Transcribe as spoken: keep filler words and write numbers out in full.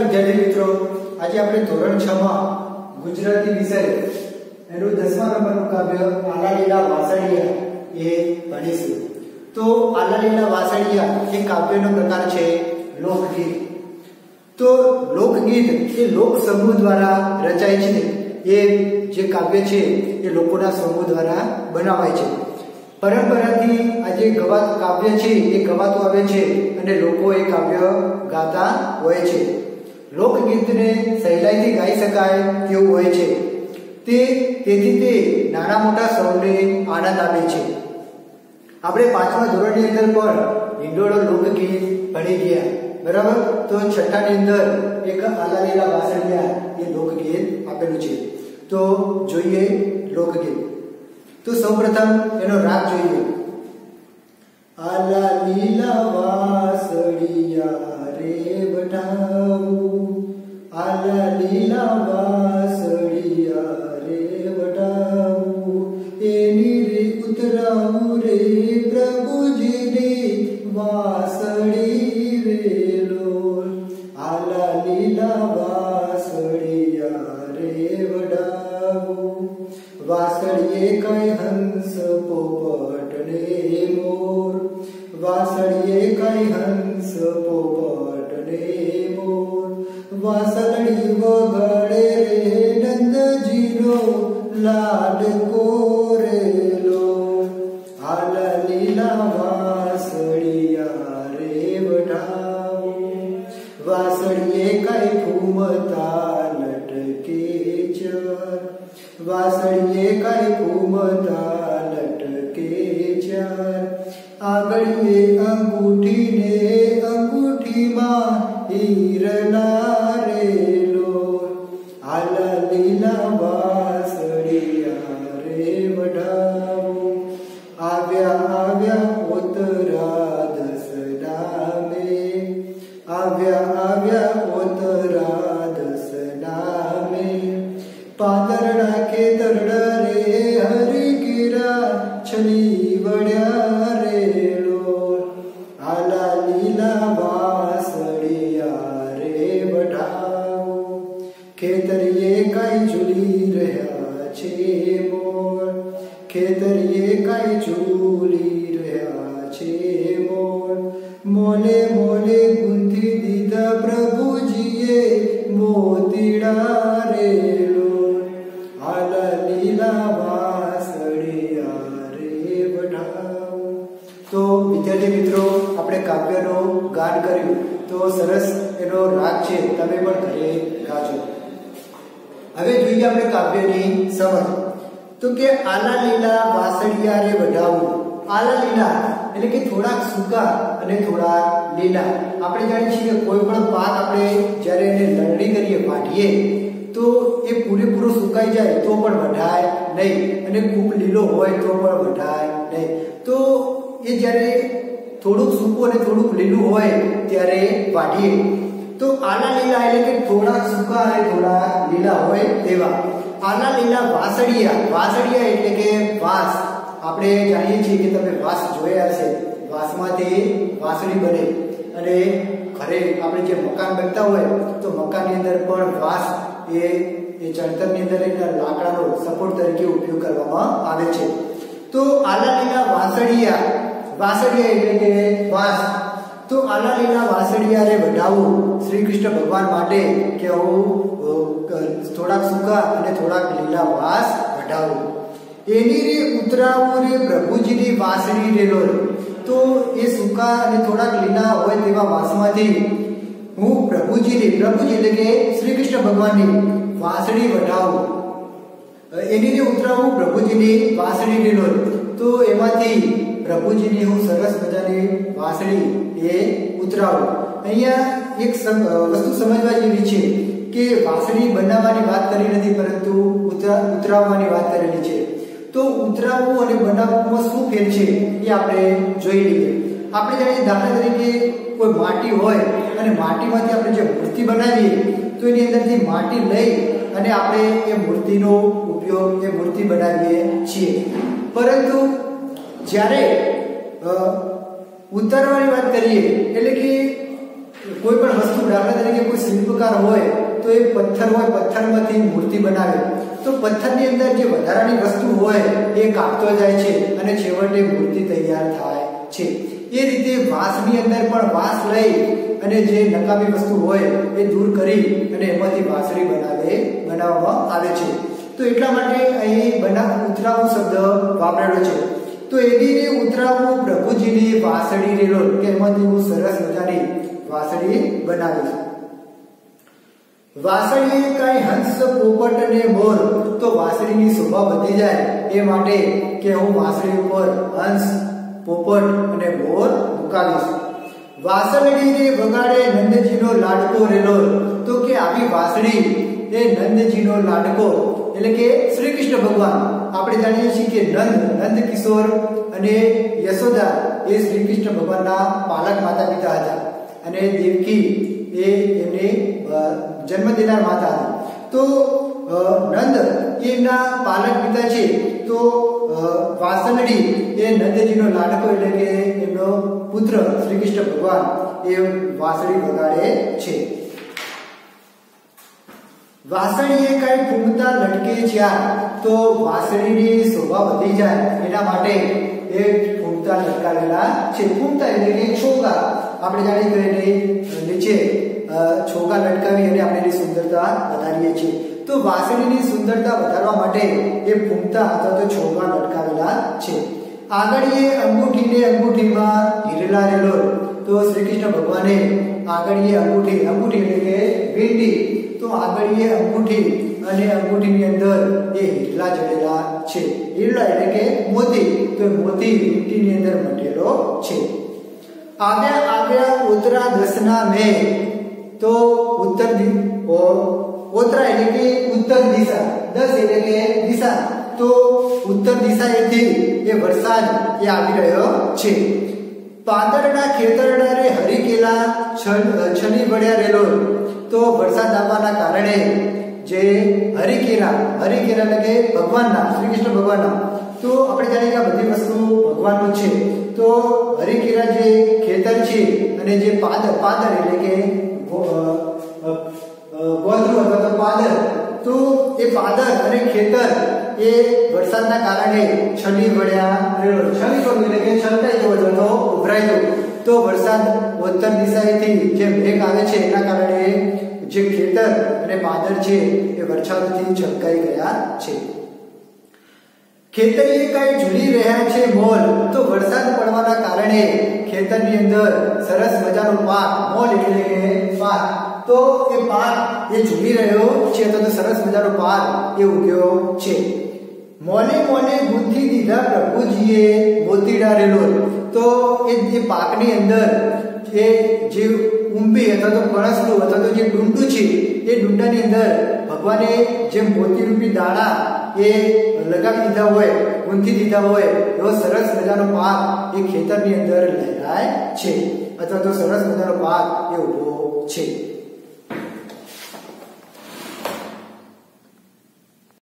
विद्यार्थी मित्रों, आज આપણે ધોરણ છ માં ગુજરાતી વિષય એનું દસમા નંબરનું કાવ્ય આલા લીલા વાસળિયા એ ભણીશું। તો આલા લીલા વાસળિયા એ કાવ્યનો પ્રકાર છે લોકગીત। તો લોકગીત એ લોક સમૂહ દ્વારા રચાય છે। એ જે કાવ્ય છે એ લોકોના સમૂહ દ્વારા બનાવાય છે। પરંપરાથી આ જે ગવાત કાવ્ય છે એ ગવાતું આવે છે અને લોકો એ કાવ્ય ગાતા હોય છે। લોકગીતને સહેલાઈથી ગાઈ શકાય તેવું હોય છે। તે તેથી તે નાના મોટા સૌને આનંદ આપે છે। આપણે પાંચમા ધોરણની અંદર પણ હિંડોળો લોકગીત ભણી ગયા, બરાબર। તો છઠ્ઠાની અંદર એક આલા લીલા વાસળિયા એ લોકગીત આપેલું છે। તો જોઈએ લોકગીત। तो સૌપ્રથમ એનો રાગ જોઈએ। આલા લીલા વાસળિયા રે વટાવું, આલા લીલા વાસળિયા રે વટાવું, એની રે ઉતરાવું રે પ્રભુજીની વાસળી વેલો। આલા લીલા વાસળિયા રે વટાવું, वासड़िए कई हंस पोपट ने मोर, वासड़िए कई हंस पोपट ने मोर, वासड़ी वगड़े रे नंद जीरो लाड कोरेलो। आला लीला वासड़िया रे वटाओ, वासड़िए कई घूमता लटके चर, वासड़िए कई घूमता लटके चार, आंगड़िए अंगूठी ने अंगूठी मां हीरना रेलो। आला लीला वासड़िया रे वटाओ, आव्या आव्या ओतरा दसना में, आव्या आव्या ओतरा दसना में, पादरड़ा के दरड़ा रे हरि गिरा छली वड्या रेलो। आला लीला वासड़िया रे वटाओ, खेतरिए कई झूली रह्या छे मोर, खेतरिए कई झूली रह्या छे मोर, मोले मोले गुंथी दीधा प्रभुजीए मोतीड़ा रेलो। आला लीला वासड़िया रे वटाओ। तो विद्यार्थी मित्रों, આપણે કાવ્યનો ગાન કર્યું, તો સરસ એનો રાગ છે, તમે પણ ઘરે ગાજો। હવે જોઈએ આપણે કાવ્યની સમજ। તો કે આલા લીલા વાસળિયા રે વઢાવું, આલા લીલા એટલે કે થોડાક સૂકા અને થોડા લીલા। આપણે જાણીએ છીએ કે કોઈ પણ પાક આપણે જ્યારે એને લણણી કરીએ, વાઢીએ, તો એ પૂરેપૂરો સુકાઈ જાય તો પણ વઢાય નહીં, અને ખૂબ લીલો હોય તો પણ વઢાય નહીં। તો એ જ્યારે થોડુંક સૂકું અને થોડુંક લીલું હોય ત્યારે વાઢીએ। તો આલા લીલા એટલે કે થોડાક સૂકા અને થોડા લીલા હોય તેવા। આલા લીલા વાસળિયા, વાસળિયા એટલે કે વાંસ। આપણે જાણીએ છીએ કે તમે વાંસ જોયા હશે, વાંસમાંથી વાંસળી બને, અને ઘરે આપણે જે મકાન બનતા હોય તો મકાનની અંદર પણ વાંસ એ એ ચણતરની અંદર એક લાકડાનો સપોર્ટ તરીકે ઉપયોગ કરવામાં આવે છે। તો આલા લીલા વાસળિયા, વાસળિયા એટલે કે વાંસ। તો આલા લીલા વાસળિયા રે વઢાવું, શ્રી કૃષ્ણ ભગવાન માટે કે હું થોડાક સૂકા અને થોડાક લીલા વાંસ વઢાવું। એની રે ઉતરાવું રે પ્રભુજીની વાસળી રેલો। તો એ સૂકા અને થોડાક લીલા હોય તેવા વાંસમાંથી હું પ્રભુજીની, પ્રભુજી એટલે કે શ્રી કૃષ્ણ ભગવાનની વાસળી વઢાવું। એની રે ઉતરાવું પ્રભુજીની વાસળી રેલો। તો એમાંથી પ્રભુજીની હું સરસ મજાની વાસળી એ ઉતરાવું। અહીંયા એક વસ્તુ સમજવા જેવી છે કે વાસળી બનાવવાની વાત કરી નથી, પરંતુ ઉતરાવવાની વાત કરેલી છે। તો ઉતરાવવું અને બનાવવામાં શું ફેર છે એ આપણે જોઈ લઈએ। આપણે જાણીએ દાખલા તરીકે કોઈ માટી હોય અને માટીમાંથી આપણે જે મૂર્તિ બનાવીએ તો એની અંદરથી માટી લઈ અને આપણે એ મૂર્તિનો ઉપયોગ એ મૂર્તિ બનાવીએ છીએ। પરંતુ જ્યારે ઉતારવાની વાત કરીએ એટલે કે કોઈ પણ વસ્તુ દાખલા તરીકે કોઈ શિલ્પકાર હોય તો એ પથ્થર હોય, પથ્થરમાંથી મૂર્તિ બનાવે તો પથ્થરની અંદર જે વધારાની વસ્તુ હોય એ કાપતો જાય છે અને છેવટે મૂર્તિ તૈયાર થાય છે। એ રીતે વાંસની અંદર પણ વાંસ લઈ અને જે નકામી વસ્તુ હોય એ દૂર કરી અને એમાંથી વાંસળી બનાવે બનાવવામાં આવે છે। તો એટલા માટે અહીં બનાવ ઉતરાવું શબ્દ વાપરેલો છે। તો એની રે ઉતરાવું પ્રભુજીની વાંસળી રેલો કે એમાંથી હું સરસ મજાની વાંસળી બનાવીશ। વાંસળીએ કઈ હંસ, પોપટ અને મોર, તો વાંસળીની શોભા વધી જાય એ માટે કે હું વાંસળી ઉપર હંસ, પોપટ અને મોર મુકાવીશ। વાંસળી રે વગાડે નંદજીનો લાડકો રેલો, તો કે આવી વાંસળી એ નંદજીનો લાડકો એટલે કે શ્રી કૃષ્ણ ભગવાન, આપણે જાણીએ છીએ કે નંદ નંદ કિશોર અને યશોદા એ શ્રી કૃષ્ણ ભગવાનના પાલક માતા પિતા હતા અને દેવકી એ એમની જન્મ દેનાર માતા હતી। તો નંદ એના પાલક પિતા છે। તો વાંસળી એ નંદજીનો લાડકો એટલે કે એમનો પુત્ર શ્રી કૃષ્ણ ભગવાન એ વાંસળી વગાડે છે। વાંસળીએ કઈ ફૂમતા લટકે જ્યાં, તો વાંસળીની શોભા વધી જાય એના માટે એ ફૂમતા લટકાવેલા છે। ફૂમતા એટલે કે છોગા, આપણે જાણીએ કે નીચે છોગા લટકાવી અને આપણે એની સુંદરતા વધારીએ છીએ। તો વાંસળીની સુંદરતા વધારવા માટે એ ફૂમતા અથવા તો છોગા લટકાવેલા છે। આગળીએ અંગૂઠીને અંગૂઠીમાં હીરલા રેલો, તો શ્રી કૃષ્ણ ભગવાને આગળીએ અંગૂઠી, અંગૂઠી એટલે કે વીંટી, તો આગળીએ અંગૂઠી અને અંગૂઠીની અંદર એ હીરલા જડેલા છે। હીરલા એટલે કે મોતી, તો મોતી વીંટીની અંદર મટેલો છે। આવ્યા આવ્યા ઉત્તરા દસના મેં, તો ઉત્તર ઓતરા એટલે કે ઉત્તર દિશા, દસ એટલે કે દિશા, તો ઉત્તર દિશાએથી એ વરસાદ એ આવી રહ્યો છે। પાંદરના ખેતરડા રે હરીકેલા છલી વળ્યા રેલો, તો વરસાદ આવવાના કારણે જે હરીકેલા, હરીકેલા એટલે કે ભગવાનના, શ્રી કૃષ્ણ ભગવાનના, તો આપણે જાણીએ કે આ બધી વસ્તુ ભગવાનનું છે। તો હરીકેલા જે ખેતર છે અને જે પાદર, પાદર એટલે કે ગોધરું અથવા તો પાદર, તો એ પાદર અને ખેતર એ વરસાદના કારણે છલી વળ્યા રેલો, છલી વળ્યું એટલે કે છલકાઈ ગયો અથવા તો ઉભરાઈ ગયો। તો વરસાદ ઉત્તર દિશાએથી જે મેઘ આવે છે એના કારણે જે ખેતર અને પાદર છે એ વરસાદથી છલકાઈ ગયા છે। ખેતરીએ કઈ ઝૂલી રહ્યા છે મોલ, તો વરસાદ પડવાના કારણે ખેતરની અંદર સરસ મજાનો પાક, મોલ એટલે કે પાક, તો એ પાક એ ઝૂલી રહ્યો છે તો સરસ મજાનો પાક એ ઉગ્યો છે। મોલે મોલે ગુંથી દીધા પ્રભુજીએ મોતીડા રેલો, તો એ જે પાકની અંદર એ જે ઉંબી અથવા તો કણસનું અથવા તો જે ડુંડું છે એ ડુંડાની અંદર ભગવાને જે મોતીરૂપી દાણા એ લગાવી દીધા હોય, ગુંથી દીધા હોય, એવો સરસ મજાનો પાક એ ખેતરની અંદર લહેરાય છે અથવા તો સરસ મજાનો પાક એ ઉભો છે।